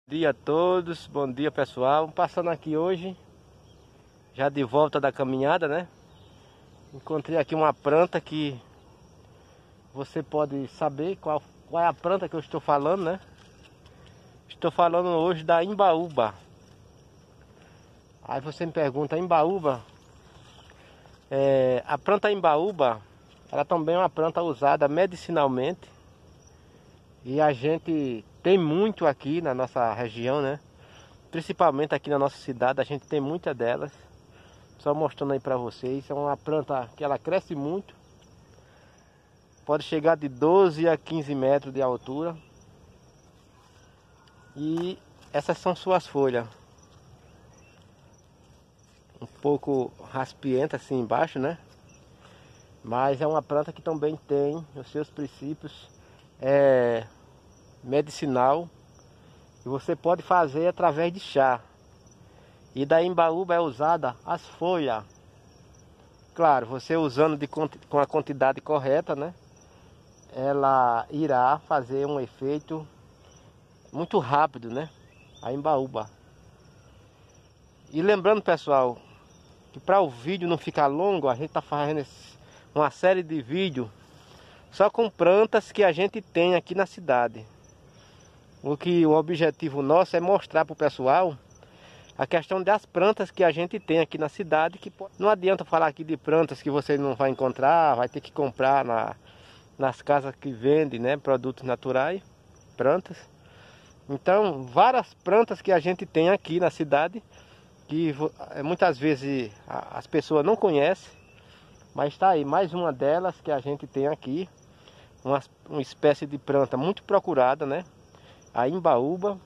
Bom dia a todos, bom dia pessoal. Passando aqui hoje, já de volta da caminhada, né? Encontrei aqui uma planta que você pode saber qual é a planta que eu estou falando, né? Estou falando hoje da imbaúba. Aí você me pergunta, imbaúba? A planta imbaúba, ela também é uma planta usada medicinalmente. E a gente tem muito aqui na nossa região, né? Principalmente aqui na nossa cidade, a gente tem muita delas. Só mostrando aí pra vocês. É uma planta que ela cresce muito. Pode chegar de 12 a 15 metros de altura. E essas são suas folhas. Um pouco raspienta assim embaixo, né? Mas é uma planta que também tem os seus princípios medicinal. E você pode fazer através de chá. E da imbaúba é usada as folhas. Claro, você usando com a quantidade correta, né? Ela irá fazer um efeito muito rápido, né? A imbaúba. E lembrando, pessoal, que para o vídeo não ficar longo, a gente está fazendo uma série de vídeos só com plantas que a gente tem aqui na cidade. O objetivo nosso é mostrar para o pessoal a questão das plantas que a gente tem aqui na cidade. Que não adianta falar aqui de plantas que você não vai encontrar, vai ter que comprar nas casas que vendem, né, produtos naturais, plantas. Então, várias plantas que a gente tem aqui na cidade, que muitas vezes as pessoas não conhecem, mas está aí mais uma delas que a gente tem aqui, uma espécie de planta muito procurada, né? A imbaúba.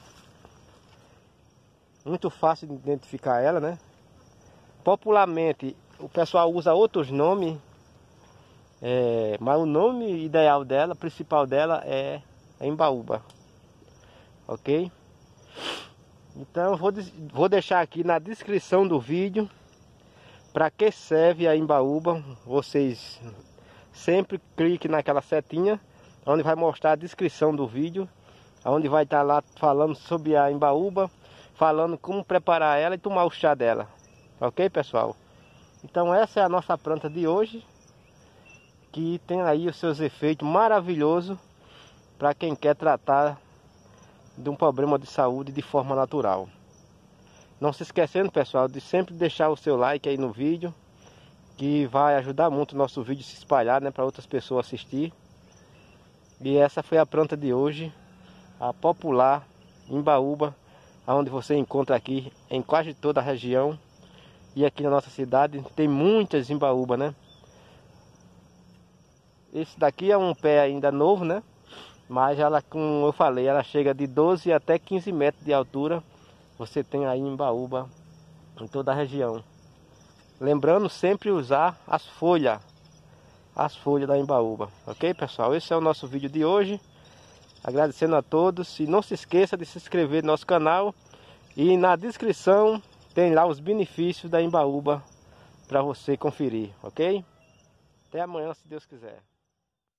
Muito fácil de identificar ela, né? Popularmente o pessoal usa outros nomes, mas o nome ideal dela, principal dela é a imbaúba. Ok? Então eu vou deixar aqui na descrição do vídeo para que serve a imbaúba. Vocês sempre cliquem naquela setinha onde vai mostrar a descrição do vídeo, onde vai estar lá falando sobre a imbaúba, falando como preparar ela e tomar o chá dela. Ok, pessoal? Então essa é a nossa planta de hoje, que tem aí os seus efeitos maravilhosos para quem quer tratar de um problema de saúde de forma natural. Não se esquecendo, pessoal, de sempre deixar o seu like aí no vídeo, que vai ajudar muito o nosso vídeo a se espalhar, né, para outras pessoas assistir. E essa foi a planta de hoje, a popular imbaúba, onde você encontra aqui em quase toda a região. E aqui na nossa cidade tem muitas imbaúba, né? Esse daqui é um pé ainda novo, né? Mas ela, como eu falei, ela chega de 12 até 15 metros de altura. Você tem aí imbaúba em toda a região. Lembrando sempre usar as folhas da imbaúba. Ok, pessoal? Esse é o nosso vídeo de hoje. Agradecendo a todos. E não se esqueça de se inscrever no nosso canal. E na descrição tem lá os benefícios da imbaúba para você conferir, ok? Até amanhã, se Deus quiser.